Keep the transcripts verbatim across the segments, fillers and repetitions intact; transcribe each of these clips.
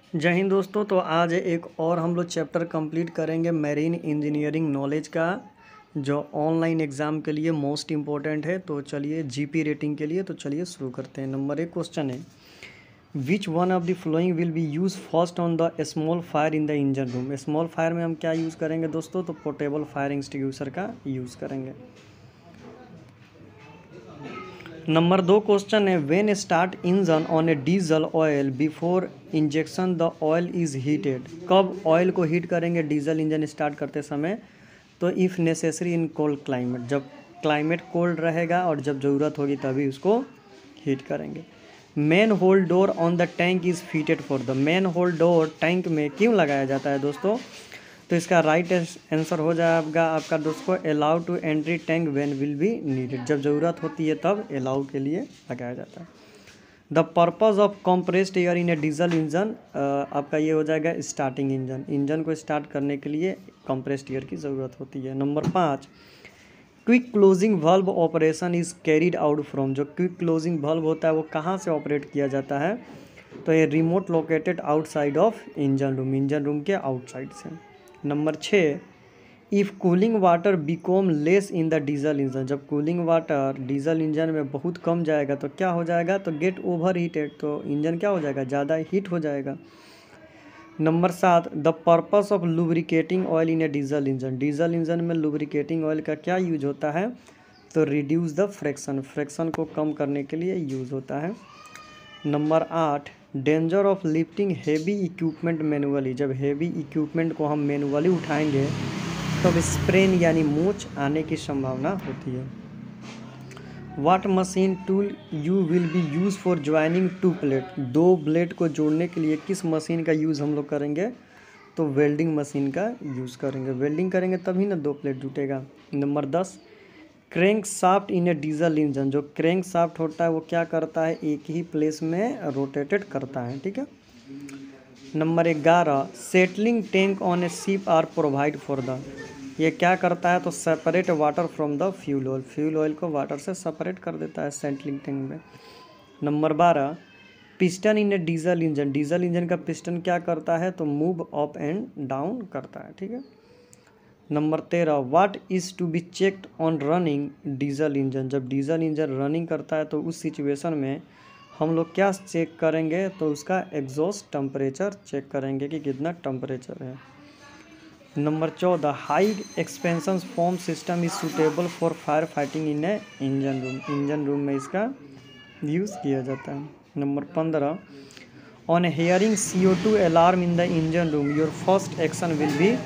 जय हिंद दोस्तों। तो आज एक और हम लोग चैप्टर कंप्लीट करेंगे मैरीन इंजीनियरिंग नॉलेज का, जो ऑनलाइन एग्ज़ाम के लिए मोस्ट इम्पोर्टेंट है। तो चलिए जीपी रेटिंग के लिए तो चलिए शुरू करते हैं। नंबर एक क्वेश्चन है, which one of the following will be use first on the small fire in the engine room. Small fire में हम क्या यूज़ करेंगे दोस्तों? तो पोर्टेबल फायर एक्सटिंग्विशर का यूज़ करेंगे। नंबर दो क्वेश्चन है, when start engine on a diesel oil before injection the oil is heated. कब ऑयल को हीट करेंगे डीजल इंजन स्टार्ट करते समय? तो if necessary in cold climate, जब क्लाइमेट कोल्ड रहेगा और जब ज़रूरत होगी तभी उसको हीट करेंगे। Manhole door on the tank is fitted for the. Manhole door tank में क्यों लगाया जाता है दोस्तों? तो इसका राइट आंसर हो जाएगा आपका दोस्तों, allow to entry tank when will be needed. जब ज़रूरत होती है तब अलाउ के लिए लगाया जाता है। The purpose of compressed air in a diesel engine, आपका ये हो जाएगा स्टार्टिंग इंजन। इंजन को स्टार्ट करने के लिए कंप्रेस्ड एयर की ज़रूरत होती है। नंबर पाँच, quick closing valve operation is carried out from. जो क्विक क्लोजिंग वाल्व होता है वो कहाँ से ऑपरेट किया जाता है? तो ये remote located outside of engine room, engine room के आउटसाइड से। नंबर छः, if cooling water become less in the diesel engine. जब कूलिंग वाटर डीजल इंजन में बहुत कम जाएगा तो क्या हो जाएगा? तो गेट ओवर हीटेड, तो इंजन क्या हो जाएगा? ज़्यादा हीट हो जाएगा। नंबर सात, the purpose of lubricating oil in a diesel engine. Diesel engine में लुब्रिकेटिंग ऑयल का क्या यूज होता है? तो रिड्यूस द फ्रैक्शन, फ्रैक्शन को कम करने के लिए यूज़ होता है। नंबर आठ, danger of lifting heavy equipment manually. जब हेवी इक्विपमेंट को हम मैनुअली उठाएंगे तब स्प्रेन यानी मोच आने की संभावना होती है। What machine tool you will be use for joining two plate. दो ब्लेड को जोड़ने के लिए किस मशीन का यूज़ हम लोग करेंगे? तो वेल्डिंग मशीन का यूज़ करेंगे। वेल्डिंग करेंगे तभी ना दो प्लेट जुटेगा। नंबर दस, crankshaft in a diesel engine. जो क्रैंक शाफ्ट होता है वो क्या करता है? एक ही प्लेस में रोटेटेड करता है, ठीक है। नंबर ग्यारह, settling tank on a ship are provide for the. ये क्या करता है? तो separate water from the fuel oil, fuel oil को वाटर से सेपरेट कर देता है सेटलिंग टैंक में। नंबर बारह, piston in a diesel engine. Diesel engine का पिस्टन क्या करता है? तो मूव अप एंड डाउन करता है, ठीक है। नंबर तेरह, what is to be checked on running diesel engine. जब डीजल इंजन रनिंग करता है तो उस सिचुएशन में हम लोग क्या चेक करेंगे? तो उसका एग्जॉस्ट टेम्परेचर चेक करेंगे कि कितना टेम्परेचर है। नंबर चौदह, high expansion foam system is suitable for fire fighting in a engine room. Engine room में इसका यूज़ किया जाता है। नंबर पंद्रह, on hearing C O two alarm in the engine room your first action will be.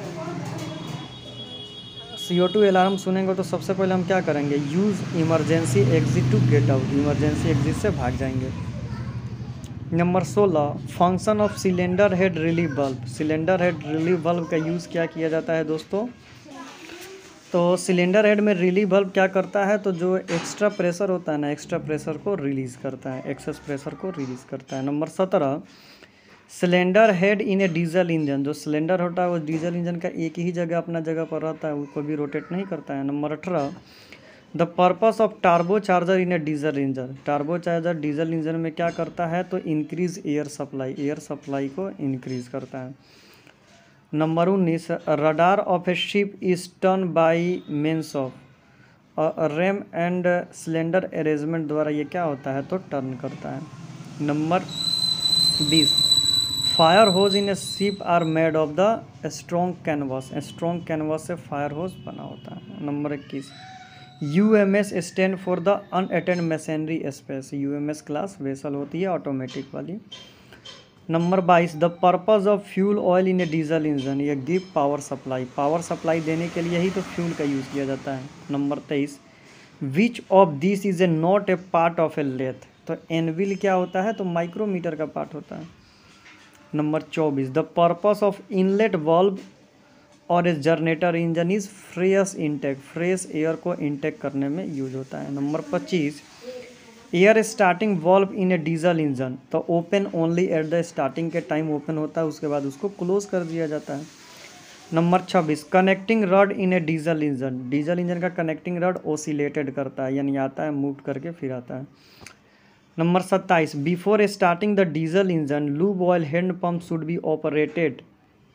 C O two alarm सुनेंगे तो सबसे पहले हम क्या करेंगे? Use emergency exit to get out. Emergency exit से भाग जाएंगे। नंबर सोलह, function of cylinder head relief bulb. Cylinder head relief bulb का यूज़ क्या किया जाता है दोस्तों? तो सिलेंडर हेड में रिलीफ बल्ब क्या करता है? तो जो एक्स्ट्रा प्रेशर होता है ना, एक्स्ट्रा प्रेशर को रिलीज़ करता है, एक्सेस प्रेशर को रिलीज़ करता है। नंबर सत्रह, cylinder head in a diesel engine. जो सिलेंडर होता है वो डीजल इंजन का एक ही जगह अपना जगह पर रहता है, वो कभी रोटेट नहीं करता है। नंबर अठारह, the purpose of turbocharger in a diesel engine. Turbocharger diesel engine में क्या करता है? तो increase air supply, air supply को इंक्रीज करता है। नंबर उन्नीस, rudder of a ship is turn by means of ram and cylinder arrangement द्वारा ये क्या होता है? तो टर्न करता है। नंबर बीस, fire hose in a ship are made of the strong canvas. Strong canvas से फायर होज बना होता है। नंबर इक्कीस, U M S stand for the unattended machinery space. U M S class vessel होती है automatic वाली। Number बाईस, the purpose of fuel oil in a diesel engine. ये give power supply, power supply देने के लिए ही तो फ्यूल का यूज़ किया जाता है। नंबर तेईस, which of this is a not a part of a lathe. तो एनविल क्या होता है? तो माइक्रोमीटर का पार्ट होता है। नंबर चौबीस, the purpose of inlet valve और a generator engine is fresh intake. Fresh air को इनटेक करने में यूज होता है। नंबर पच्चीस, air starting valve in a diesel engine. तो open only at the starting के टाइम ओपन होता है, उसके बाद उसको क्लोज कर दिया जाता है। नंबर छब्बीस, connecting rod in a diesel engine. Diesel engine का कनेक्टिंग रड ओसिलेटेड करता है, यानी आता है मूव करके फिर आता है। नंबर सत्ताईस, before starting the diesel engine lube oil hand pump should be operated,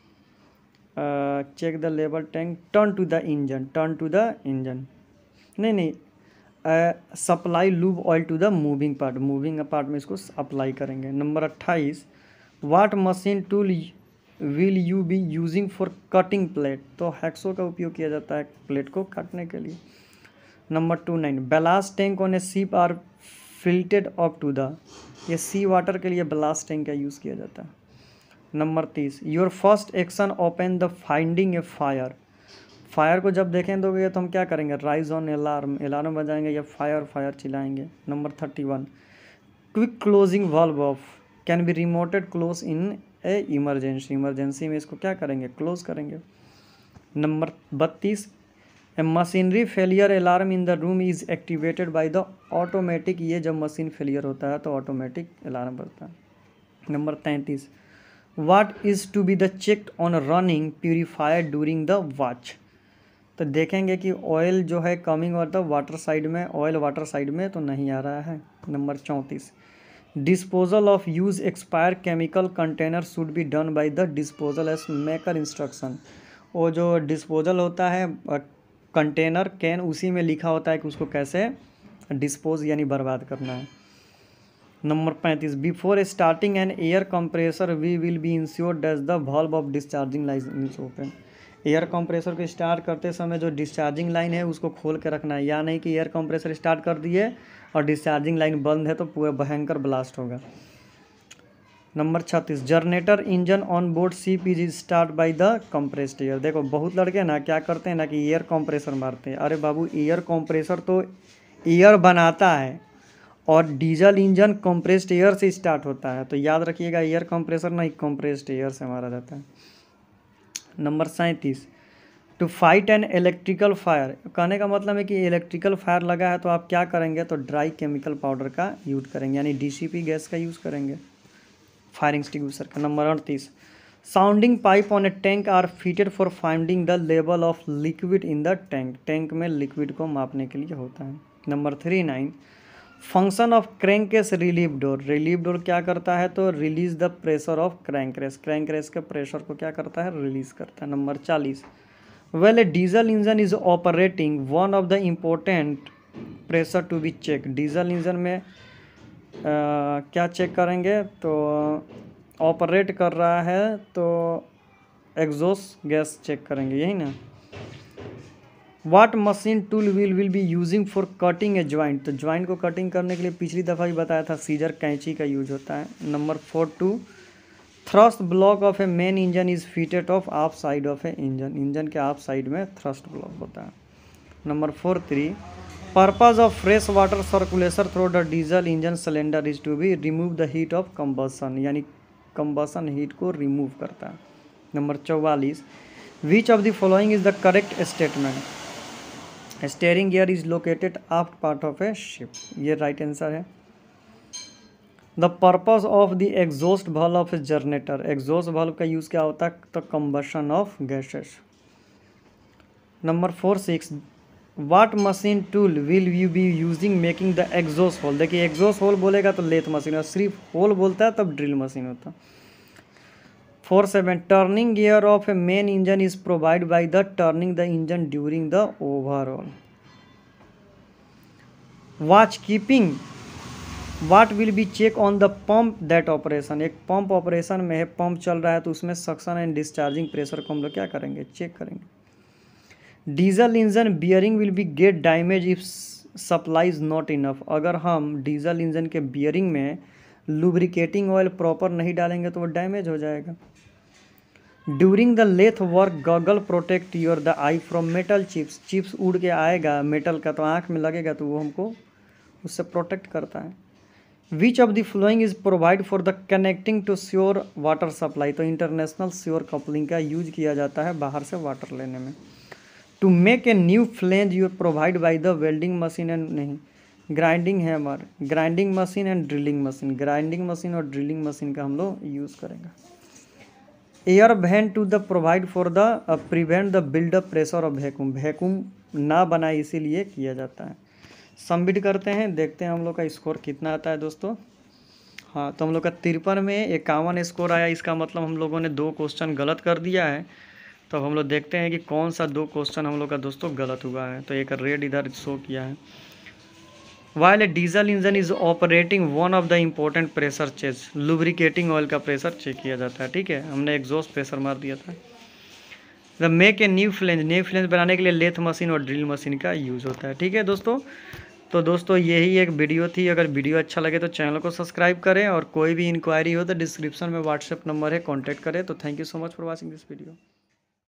check the level tank, turn to the engine, turn to the engine, नहीं नहीं, supply lube oil to the moving part, moving part में इसको apply करेंगे। Number अट्ठाईस, what machine tool will you be using for cutting plate, तो hacksaw का उपयोग किया जाता है प्लेट को काटने के लिए। Number two nine, ballast tank on a ship are filled up to the, ये सी वाटर के लिए बेलास्ट टैंक का यूज़ किया जाता है। नंबर तीस, your first action open the finding a fire, fire को जब देखें दोगे तो हम क्या करेंगे, राइज ऑन अलार्म, अलार्म बजाएंगे या फायर फायर चिल्लाएंगे। Number thirty one, quick closing valve of can be remoted close in a emergency, emergency में इसको क्या करेंगे, क्लोज करेंगे। नंबर बत्तीस, a machinery failure alarm in the room is activated by the automatic, ये जब machine failure होता है तो ऑटोमेटिक अलार्म बजता है। नंबर तैंतीस, what is to be the checked on running purifier during the watch, तो देखेंगे कि ऑयल जो है कमिंग और द वाटर साइड में, ऑयल वाटर साइड में तो नहीं आ रहा है। नंबर चौंतीस, disposal of use expire chemical container should be done by the disposal as maker instruction, वो जो डिस्पोजल होता है कंटेनर कैन, उसी में लिखा होता है कि उसको कैसे डिस्पोज यानी बर्बाद करना है। नंबर पैंतीस, before starting an air compressor we will be ensure dash the valve of discharging line is open, air compressor को स्टार्ट करते समय जो डिस्चार्जिंग लाइन है उसको खोल के रखना है, या नहीं कि एयर कंप्रेसर स्टार्ट कर दिए और डिस्चार्जिंग लाइन बंद है तो पूरा भयंकर ब्लास्ट होगा। नंबर छत्तीस, generator engine on board ship is start by the compressed air, देखो बहुत लड़के ना क्या करते हैं ना कि एयर कंप्रेसर मारते हैं, अरे बाबू एयर कंप्रेसर तो एयर बनाता है और डीजल इंजन कंप्रेस्ड एयर से स्टार्ट होता है, तो याद रखिएगा एयर कंप्रेसर नहीं कंप्रेस्ड एयर से मारा जाता है। नंबर सैंतीस, to fight an electrical fire, कहने का मतलब है कि इलेक्ट्रिकल फायर लगा है तो आप क्या करेंगे, तो ड्राई केमिकल पाउडर का यूज करेंगे यानी डीसीपी गैस का यूज़ करेंगे, फायर एक्सटिंग्विशर का। नंबर अड़तीस, sounding pipe on a tank are fitted for finding the level of liquid in the tank, tank में लिक्विड को मापने के लिए होता है। Number three nine, function of crankcase relief door, relief door क्या करता है, तो release the pressure of crankcase, crankcase के प्रेशर को क्या करता है, रिलीज करता है। नंबर चालीस, well a diesel engine is operating one of the important pressure to be check, diesel engine में आ, क्या चेक करेंगे, तो ऑपरेट कर रहा है तो एग्जॉस्ट गैस चेक करेंगे, यही ना। What machine tool will will be using for cutting a joint, तो ज्वाइंट को कटिंग करने के लिए पिछली दफ़ा ही बताया था सीजर कैंची का यूज होता है। Number four two, thrust block of a main engine is fitted of off side of a engine, engine के ऑफ साइड में थ्रस्ट ब्लॉक होता है। Number four three, purpose of fresh water circulation through the diesel engine cylinder is to be remove the heat of combustion, यानी combustion heat को remove करता है। Number चौवालीस, which of the following is the correct statement, steering gear is located aft part of a ship, ये right answer है। The purpose of the exhaust valve of a generator, exhaust valve का use क्या होता है, तो combustion of gases. Number four six, what machine tool will you be using making the exhaust hole, देखिए exhaust hole बोलेगा तो lathe machine, और सिर्फ होल बोलता है तब ड्रिल मशीन होता है। Four seven, turning gear of a main engine is provide by the turning the engine during the overall. Watch keeping, what will be check on the pump that operation, एक pump operation में है, pump चल रहा है तो उसमें suction and discharging pressure को हम लोग क्या करेंगे, चेक करेंगे। Diesel engine bearing will be get damage if supply is not enough, अगर हम डीजल इंजन के बियरिंग में लुब्रिकेटिंग ऑयल प्रॉपर नहीं डालेंगे तो वो डैमेज हो जाएगा। During the lathe work goggle protect your the eye from metal chips, chips उड़ के आएगा मेटल का तो आँख में लगेगा तो वो हमको उससे प्रोटेक्ट करता है। Which of the flowing is provide for the connecting to shore water supply, तो इंटरनेशनल श्योर कपलिंग का यूज किया जाता है बाहर से वाटर लेने में। To make a new flange you provide by the welding machine and, नहीं ग्राइंडिंग है हमारे, grinding machine and drilling machine, grinding machine और ड्रिलिंग मशीन का हम लोग यूज़ करेंगे। Air vent to the provide for the prevent the buildup pressure of vacuum, vacuum ना बनाए इसीलिए किया जाता है। सबमिट करते हैं, देखते हैं हम लोग का स्कोर कितना आता है दोस्तों। हाँ, तो हम लोग का तिरपन में इक्यावन स्कोर आया। इसका मतलब हम लोगों ने दो क्वेश्चन गलत कर दिया है। तो हम लोग देखते हैं कि कौन सा दो क्वेश्चन हम लोग का दोस्तों गलत हुआ है। तो एक रेड इधर शो किया है। While a diesel engine is operating one of the important pressure check, lubricating oil का प्रेशर चेक किया जाता है। ठीक है, हमने एग्जॉस्ट प्रेशर मार दिया था। The make a new flange, new flange बनाने के लिए लेथ मशीन और ड्रिल मशीन का यूज़ होता है। ठीक है दोस्तों, तो दोस्तों यही एक वीडियो थी। अगर वीडियो अच्छा लगे तो चैनल को सब्सक्राइब करें और कोई भी इंक्वायरी हो तो डिस्क्रिप्शन में व्हाट्सएप नंबर है, कॉन्टैक्ट करें। तो thank you so much for watching this video.